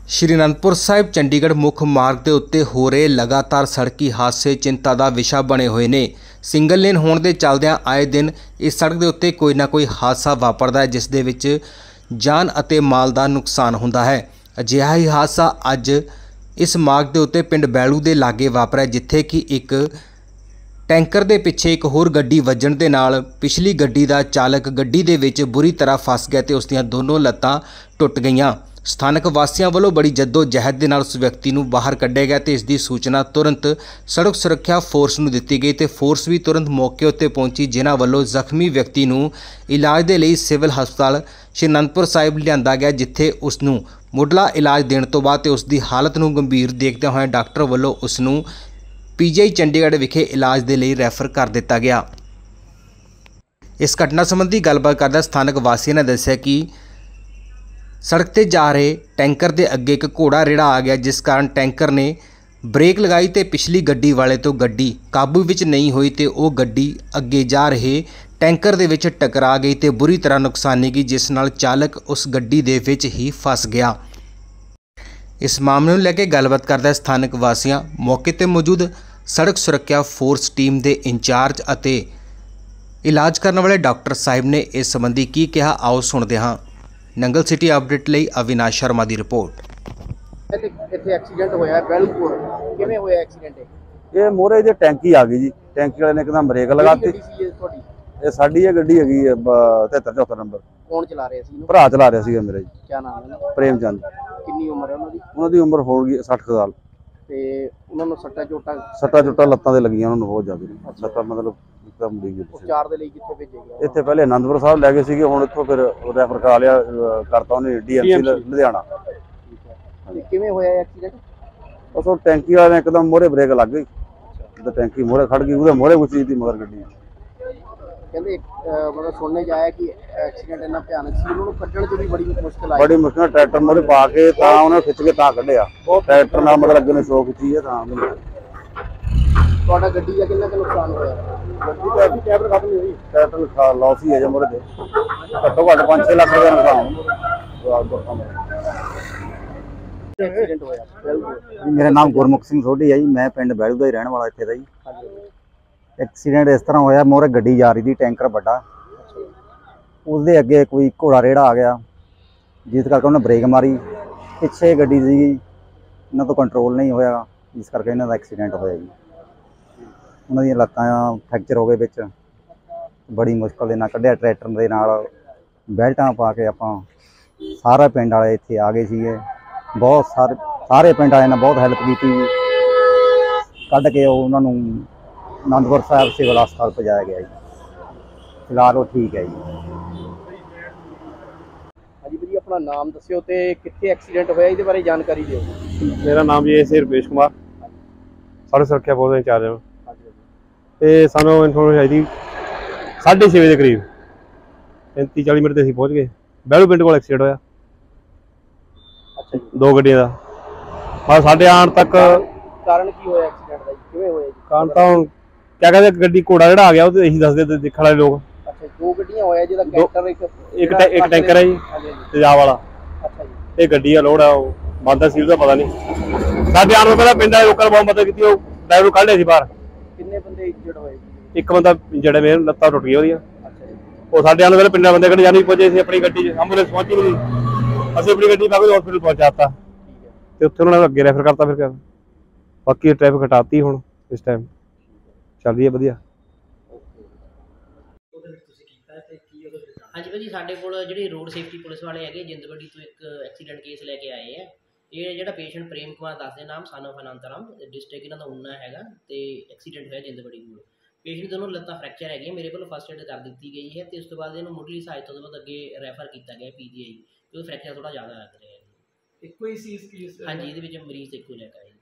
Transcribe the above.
श्री आनंदपुर साहिब चंडीगढ़ मुख मार्ग के उत्ते हो रहे लगातार सड़की हादसे चिंता का विषय बने हुए ने। सिंगल लेन होने के चलदियां आए दिन इस सड़क के उत्ते कोई ना कोई हादसा वापरदा है जिस दे विच जान अते माल का नुकसान हुंदा है। अजिहा ही हादसा अज इस मार्ग के उत्ते पिंड बैलू के लागे वापरिया जिथे कि एक टैंकर के पिछे एक होर गड्डी वजन के नाल पिछली गड्डी का चालक गड्डी दे विच बुरी तरह फस गया तो उसदियां दोनों लत्तां टुट गईयां। स्थानक वासियों वालों बड़ी जद्दोजहद के नाल उस व्यक्ति को बाहर कढ़िया गया तो इसकी सूचना तुरंत सड़क सुरक्षा फोर्स को दी गई तो फोर्स भी तुरंत मौके उत्ते पहुंची जिन्हां वालों जख्मी व्यक्ति को इलाज के लिए सिविल हस्पताल श्री आनंदपुर साहिब लिया गया जिथे उसनूं मुढ़ला इलाज देने तो बाद उसकी हालत को गंभीर देखते हुए डॉक्टर वालों उसनूं पीजीआई चंडीगढ़ विखे इलाज के लिए रैफर कर दिता गया। इस घटना संबंधी गलबात करदा स्थानक वासियों ने दस्सिया कि सड़क ते जा रहे टैंकर के अगे एक घोड़ा रेड़ा आ गया जिस कारण टैंकर ने ब्रेक लगाई तो पिछली गड्डी वाले तो गड्डी काबू विच नहीं हुई तो वह गड्डी अगे जा रहे टैंकर दे विच टकरा गई तो बुरी तरह नुकसानी गई जिस नाल चालक उस गड्डी दे विच ही फस गया। इस मामले को लेकर गलबात करदा स्थानक वासियों मौके ते मौजूद सड़क सुरक्षा फोर्स टीम के इंचार्ज अते इलाज करने वाले डॉक्टर साहिब ने इस संबंधी की कहा, आओ सुनते हाँ। नंगल सिटी अपडेट ਲਈ अविनाश शर्मा की रिपोर्ट। ਇੱਥੇ ਐਕਸੀਡੈਂਟ ਹੋਇਆ ਬੈਲਪੁਰ, ਕਿਵੇਂ ਹੋਇਆ ਐਕਸੀਡੈਂਟ? ਇਹ ਮੋਰੇ ਜੇ ਟੈਂਕੀ ਆ ਗਈ ਜੀ, ਟੈਂਕੀ ਵਾਲੇ ਨੇ ਇੱਕਦਮ ਬ੍ਰੇਕ ਲਗਾਤੀ। ਤੁਹਾਡੀ ਇਹ ਸਾਡੀ ਇਹ ਗੱਡੀ ਹੈਗੀ 73 74 ਨੰਬਰ। ਕੌਣ ਚਲਾ ਰਿਹਾ ਸੀ ਇਹਨੂੰ? ਭਰਾ ਚਲਾ ਰਿਹਾ ਸੀਗਾ ਮੇਰਾ ਜੀ। ਕੀ ਨਾਮ ਹੈ? ਪ੍ਰੇਮ ਚੰਦ। ਕਿੰਨੀ ਉਮਰ ਹੈ ਉਹਨਾਂ ਦੀ? ਉਹਨਾਂ ਦੀ ਉਮਰ ਹੋ ਗਈ 60 ਸਾਲ ਤੇ ਉਹਨਾਂ ਨੂੰ ਸੱਟਾਂ ਚੋਟਾਂ ਲੱਤਾਂ ਤੇ ਲੱਗੀਆਂ, ਉਹਨਾਂ ਨੂੰ ਬਹੁਤ ਜ਼ਿਆਦਾ ਸੱਟਾਂ ਮਤਲਬ ਇੱਕਦਮ ਡਿੱਗੀ। ਉਪਚਾਰ ਦੇ ਲਈ ਕਿੱਥੇ ਭੇਜੇ ਗਏ? ਇੱਥੇ ਪਹਿਲੇ ਆਨੰਦਪੁਰ ਸਾਹਿਬ ਲੈ ਗਏ ਸੀਗੇ, ਹੁਣ ਇੱਥੋਂ ਫਿਰ ਰੈਫਰ ਕਰਾ ਲਿਆ ਕਰਤਾ ਉਹਨੇ ਡੀਐਮਸੀ ਲੁਧਿਆਣਾ। ਤੇ ਕਿਵੇਂ ਹੋਇਆ ਐਕਸੀਡੈਂਟ? ਉਹ ਟੈਂਕੀ ਵਾਲੇ ਨੇ ਇੱਕਦਮ ਮੋਰੇ ਬ੍ਰੇਕ ਲੱਗ ਗਈ ਤੇ ਟੈਂਕੀ ਮੋਰੇ ਖੜ ਗਈ, ਉਹਦੇ ਮੋਰੇ ਕੋਈ ਚੀਜ਼ ਦੀ ਮਗਰ ਗੱਡੀ। ਕਹਿੰਦੇ ਮਤਲਬ ਸੁਣਨੇ ਜਾਇਆ ਕਿ ਐਕਸੀਡੈਂਟ ਇੰਨਾ ਭਿਆਨਕ ਸੀ ਉਹਨੂੰ ਕੱਢਣ 'ਚ ਵੀ ਬੜੀ ਮੁਸ਼ਕਲ ਆਈ। ਬੜੀ ਮੁਸ਼ਕਲ ਟਰੈਕਟਰ ਮੋਰੇ ਪਾ ਕੇ ਤਾਂ ਉਹਨੇ ਖਿੱਚ ਕੇ ਤਾਂ ਕੱਢਿਆ। ਟਰੈਕਟਰ ਨਾਲ ਮਤਲਬ ਅੱਗੇ ਨੇ ਸ਼ੋਅ ਖਿੱਚੀ ਹੈ ਤਾਂ ਤੁਹਾਡਾ ਗੱਡੀ ਦਾ ਕਿੰਨਾ ਕੁ ਨੁਕਸਾਨ ਹੋਇਆ? ਗੱਡੀ ਦਾ ਕੈਬਰ ਖਤਮ ਨਹੀਂ ਹੋਈ, ਟਰੈਕਟਰ ਲਾਸ ਹੀ ਹੈ ਜੇ ਮੋਰੇ ਦੇ ਘੱਟੋ ਘੱਟ 5-6 ਲੱਖ ਰੁਪਏ ਦਾ ਨੁਕਸਾਨ। ਐਕਸੀਡੈਂਟ ਹੋਇਆ? मेरा नाम गुरमुख सिंह सोढ़ी है जी, मैं पिंड बैलू का ही रहने वाला इत्थे दा जी। एक्सीडेंट इस तरह होया, मोरे गड्डी जा रही थी टैंकर बड़ा, उसके अगे कोई घोड़ा रेड़ा आ गया जिस करके उन्हें ब्रेक मारी, पिछे गड्डी सी इन्हां तो कंट्रोल नहीं होया जिस करके इन्हां दा एक्सीडेंट होया जी। उन्हां दी लत्तां फ्रैक्चर हो गए विच, बड़ी मुश्किल दे नाल कढ़िया ट्रैक्टर दे नाल बेल्टां पा के आपां सारा पिंड वाले इत्थे आ गए सीगे। बहुत सारे पिंड वाले ने बहुत हैल्प की, कढ़ के उन्होंने आनंदपुर साहिब सिविल हस्पताल पहुँचाया गया जी। फिलहाल वो ठीक है जी। हाँ जी भाई, अपना नाम दस्सिओ ते कित्थे एक्सीडेंट होया इहदे बारे जानकारी दिओ। मेरा नाम जी है रुपेश कुमार, सड़क सुरक्षा फोर्स का इंचार्ज है। तो सानू इन्फॉर्मेशन आई थी 6:30 बजे करीब 35-40 मिनट से पहुँच गए बैलू पिंड को एक्सीडेंट होया। दो गड्डियां दा बस साढ़े आने तक। कारण की होया एक्सीडेंट दा? किवें होया जी? कारण तो क्या कहते गड्डी घोड़ा जेड़ा आ गया वो यही दसदे देखण वाले लोग। अच्छा, दो गड्डियां होया जेदा कैंटर एक टैंकर है जी तेजाब वाला। अच्छा जी, एक गड्डी है लोड है वो बांदा सील दा पता नहीं। साढ़े आने पहले पिंड वाले लोकां ने बहुत मदद की, ड्राइवर कढ लिया सी बाहर। किन्ने बंदे इंजर्ड होए? एक बंदा इंजर्ड है, मेरे लत्तां टुट गई ओदियां। अच्छा जी, वो साढ़े आने पहले पिंड बंदे कढ जाने पहुंचे सी अपनी गड्डी एंबुलेंस पहुंची नहीं, ਅਸੀਂ अपनी गड्डी पा के हॉस्पिटल पहुंचाता ਤੇ ਉੱਥੇ ਉਹਨਾਂ ਨੇ ਅੱਗੇ ਰੈਫਰ ਕਰਤਾ। ਫਿਰ ਕਿਆ ਬਾਕੀ ਟ੍ਰੈਫਿਕ ਹਟਾਤੀ, ਹੁਣ ਇਸ ਟਾਈਮ ਚੱਲ ਰਹੀ ਹੈ ਵਧੀਆ। ਹਾਂਜੀ ਭਾਜੀ, ਸਾਡੇ ਕੋਲ ਜਿਹੜੇ ਰੋਡ ਸੇਫਟੀ ਪੁਲਿਸ ਵਾਲੇ ਹੈਗੇ ਜਿੰਦਵੜੀ ਤੋਂ ਇੱਕ ਐਕਸੀਡੈਂਟ ਕੇਸ ਲੈ ਕੇ ਆਏ ਆ। ਇਹ ਜਿਹੜਾ ਪੇਸ਼ੈਂਟ ਪ੍ਰੇਮ ਕੁਮਾਰ ਦੱਸਦੇ ਨਾਮ ਸਨ ਆਫ ਅਨੰਤਰਾਮ, ਡਿਸਟ੍ਰਿਕਟ ਇਹਨਾਂ ਦਾ ਉਨਾ ਹੈਗਾ ਤੇ ਐਕਸੀਡੈਂਟ ਹੋਇਆ ਜਿੰਦਵੜੀ ਕੋਲ। ਪੇਸ਼ੈਂਟ ਦੋਨੋਂ ਲੱਤਾਂ ਫ੍ਰੈਕਚਰ ਹੈਗੀਆਂ, ਮੇਰੇ ਕੋਲ ਫਸਟ ਏਡ ਕਰ ਦਿੱਤੀ ਗਈ ਹੈ ਤੇ ਉਸ ਤੋਂ ਬਾਅਦ ਇਹਨੂੰ ਮੁੱਢਲੀ ਸਹਾਇਤਾ ਤੋਂ ਬਾਅਦ ਅੱਗੇ ਰੈਫਰ ਕੀਤਾ ਗਿਆ ਪੀਜੀਆਈ, ਕਿਉਂਕਿ ਫ੍ਰੈਕਚਰ ਥੋੜਾ ਜ਼ਿਆਦਾ ਲੱਗ ਰਿਹਾ ਹੈ। ਇੱਕੋ ਹੀ ਸੀ? ਹਾਂਜੀ, ਇਹਦੇ ਵਿੱਚ ਮਰੀਜ਼ ਇੱਕੋ ਲੈ ਕੇ ਆਏ।